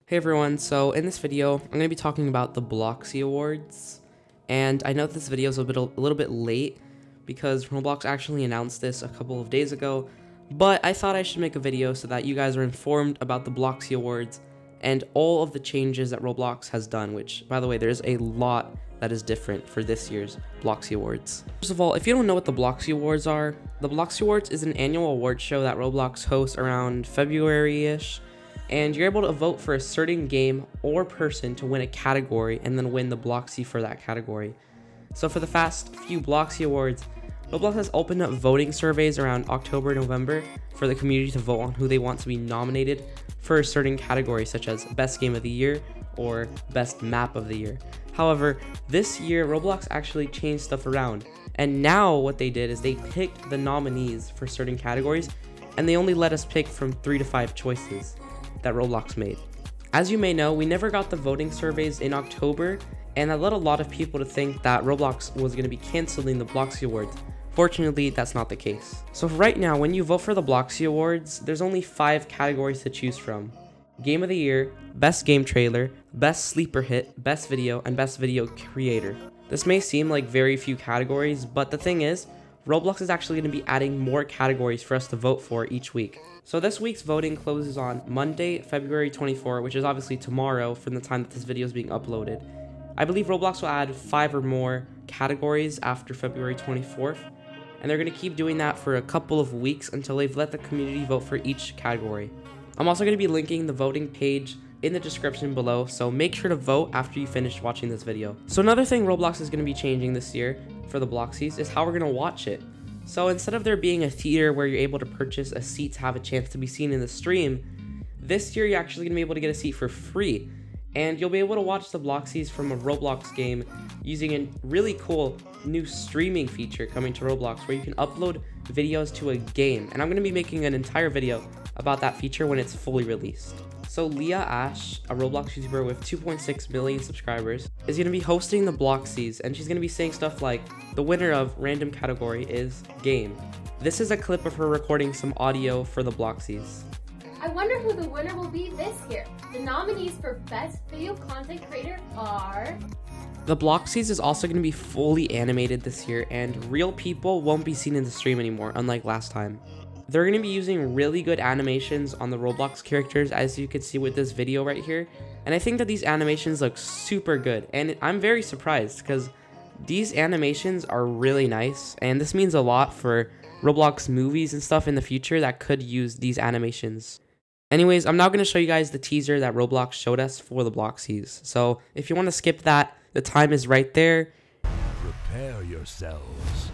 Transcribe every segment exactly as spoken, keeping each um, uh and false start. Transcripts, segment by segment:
Hey everyone, so in this video, I'm going to be talking about the Bloxy Awards, and I know this video is a, bit, a little bit late because Roblox actually announced this a couple of days ago, but I thought I should make a video so that you guys are informed about the Bloxy Awards and all of the changes that Roblox has done, which, by the way, there's a lot that is different for this year's Bloxy Awards. First of all, if you don't know what the Bloxy Awards are, the Bloxy Awards is an annual award show that Roblox hosts around February-ish, and you're able to vote for a certain game or person to win a category and then win the Bloxy for that category. So for the past few Bloxy Awards, Roblox has opened up voting surveys around October, November for the community to vote on who they want to be nominated for a certain category, such as Best Game of the Year or Best Map of the Year. However, this year Roblox actually changed stuff around, and now what they did is they picked the nominees for certain categories, and they only let us pick from three to five choices that Roblox made. As you may know, we never got the voting surveys in October, and that led a lot of people to think that Roblox was going to be canceling the Bloxy Awards. Fortunately, that's not the case. So right now, when you vote for the Bloxy Awards, there's only five categories to choose from: Game of the Year, Best Game Trailer, Best Sleeper Hit, Best Video, and Best Video Creator. This may seem like very few categories, but the thing is, Roblox is actually going to be adding more categories for us to vote for each week. So this week's voting closes on Monday, February twenty-fourth, which is obviously tomorrow from the time that this video is being uploaded. I believe Roblox will add five or more categories after February twenty-fourth, and they're going to keep doing that for a couple of weeks until they've let the community vote for each category. I'm also going to be linking the voting page in the description below, so make sure to vote after you finish watching this video. So another thing Roblox is going to be changing this year for the Bloxies is how we're going to watch it. So instead of there being a theater where you're able to purchase a seat to have a chance to be seen in the stream, this year you're actually going to be able to get a seat for free, and you'll be able to watch the Bloxies from a Roblox game using a really cool new streaming feature coming to Roblox where you can upload videos to a game, and I'm going to be making an entire video about that feature when it's fully released. So Leah Ash, a Roblox YouTuber with two point six million subscribers, is going to be hosting the Bloxies, and she's going to be saying stuff like, the winner of random category is game. This is a clip of her recording some audio for the Bloxies. I wonder who the winner will be this year. The nominees for Best Video Content Creator are... The Bloxies is also going to be fully animated this year, and real people won't be seen in the stream anymore, unlike last time. They're going to be using really good animations on the Roblox characters, as you can see with this video right here. And I think that these animations look super good, and I'm very surprised because these animations are really nice, and this means a lot for Roblox movies and stuff in the future that could use these animations. Anyways, I'm now going to show you guys the teaser that Roblox showed us for the Bloxies. So if you want to skip that, the time is right there. Prepare yourselves.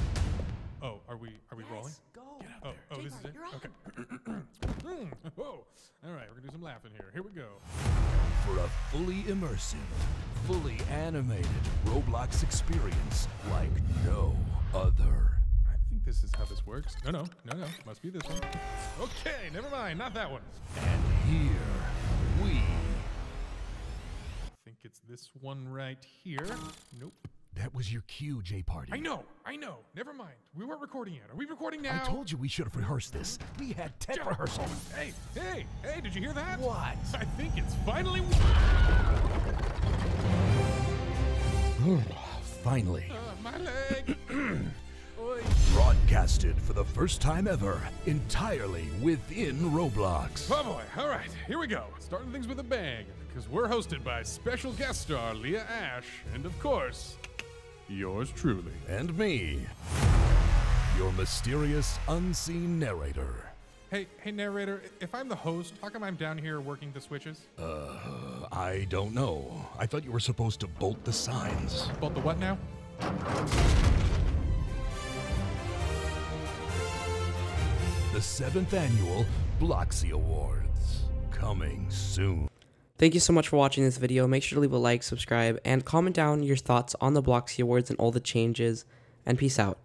Oh, are we are we rolling? Get out Oh, there. oh, this is it? Okay. Hmm, Whoa. All right, we're gonna do some laughing here. Here we go. For a fully immersive, fully animated Roblox experience like no other. I think this is how this works. No, no, no, no. Must be this one. Okay, never mind. Not that one. And here we... I think it's this one right here. Nope. That was your cue, J-Party. I know, I know. Never mind. We weren't recording yet. Are we recording now? I told you we should have rehearsed this. We had ten Damn it. rehearsals. Hey, hey, hey, did you hear that? What? I think it's finally... Finally. Uh, my leg. Oi. Broadcasted for the first time ever, entirely within Roblox. Oh boy, all right, here we go. Starting things with a bang, because we're hosted by special guest star Leah Ash, and of course, yours truly. And me, your mysterious, unseen narrator. Hey, hey narrator, if I'm the host, how come I'm down here working the switches? Uh, I don't know. I thought you were supposed to bolt the signs. Bolt the what now? The seventh annual Bloxy Awards, coming soon. Thank you so much for watching this video. Make sure to leave a like, subscribe, and comment down your thoughts on the Bloxy Awards and all the changes, and peace out.